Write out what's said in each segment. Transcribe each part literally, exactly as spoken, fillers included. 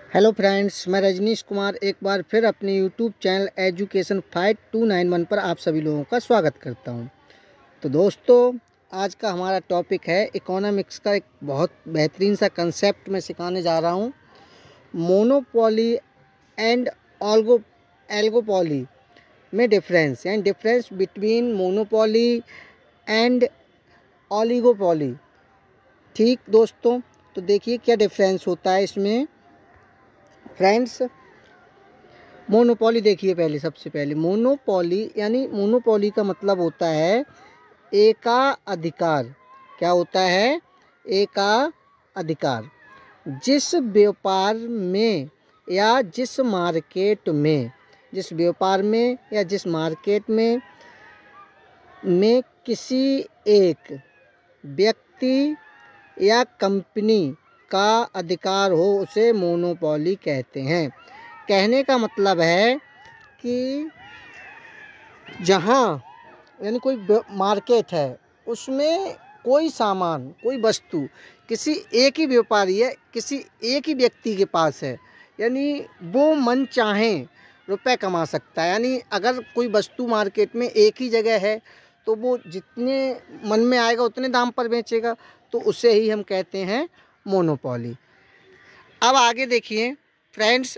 Hello friends, मैं रजनीश कुमार एक बार फिर अपने YouTube channel education five two nine one पर आप सभी लोगों का स्वागत करता हूं। तो दोस्तों, आज का हमारा टॉपिक है इकोनॉमिक्स का एक बहुत बेहतरीन सा कंसेप्ट मैं सिखाने जा रहा हूं। मोनोपोली एंड ऑल्गो एल्गोपोली में difference and difference between monopoly and oligopoly. ठीक दोस्तों, तो देखिए क्या डिफरेंस होता है इसमें। फ्रेंड्स, मोनोपोली देखिए, पहले सबसे पहले मोनोपोली यानी मोनोपोली का मतलब होता है एकाधिकार। क्या होता है? एकाधिकार। जिस व्यापार में या जिस मार्केट में जिस व्यापार में या जिस मार्केट में में किसी एक व्यक्ति या कंपनी का अधिकार हो उसे मोनोपोली कहते हैं। कहने का मतलब है कि जहाँ यानी कोई मार्केट है, उसमें कोई सामान, कोई वस्तु किसी एक ही व्यापारी है, किसी एक ही व्यक्ति के पास है, यानी वो मन चाहे रुपए कमा सकता है। यानी अगर कोई वस्तु मार्केट में एक ही जगह है तो वो जितने मन में आएगा उतने दाम पर बेचेगा, तो उसे ही हम कहते हैं मोनोपोली। अब आगे देखिए फ्रेंड्स,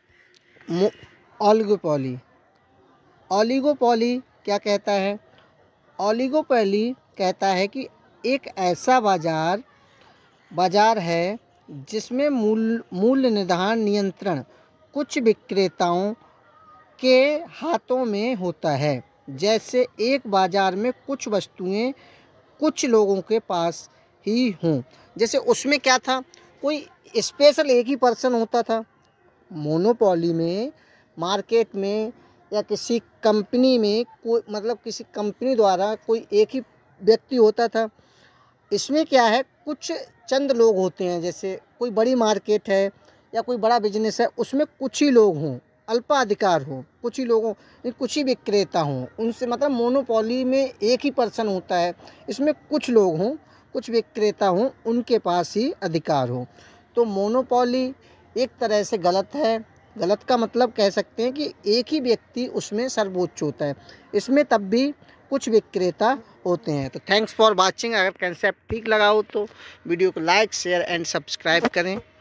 ऑलिगोपोली। ऑलिगोपोली क्या कहता है? ऑलिगोपोली कहता है कि एक ऐसा बाजार बाजार है जिसमें मूल मूल्य निर्धारण नियंत्रण कुछ विक्रेताओं के हाथों में होता है। जैसे एक बाजार में कुछ वस्तुएं कुछ लोगों के पास ही हों। जैसे उसमें क्या था, कोई स्पेशल एक ही पर्सन होता था। मोनोपोली में मार्केट में या किसी कंपनी में कोई मतलब किसी कंपनी द्वारा कोई एक ही व्यक्ति होता था। इसमें क्या है, कुछ चंद लोग होते हैं। जैसे कोई बड़ी मार्केट है या कोई बड़ा बिजनेस है, उसमें कुछ ही लोग हों, अल्पाधिकार हो, कुछ ही लोगों कुछ ही विक्रेता हों। उनसे मतलब मोनोपोली में एक ही पर्सन होता है, इसमें कुछ लोग हों, कुछ विक्रेता हों, उनके पास ही अधिकार हो। तो मोनोपोली एक तरह से गलत है। गलत का मतलब कह सकते हैं कि एक ही व्यक्ति उसमें सर्वोच्च होता है, इसमें तब भी कुछ विक्रेता होते हैं। तो थैंक्स फॉर वाचिंग। अगर कंसेप्ट ठीक लगा हो तो वीडियो को लाइक, शेयर एंड सब्सक्राइब करें।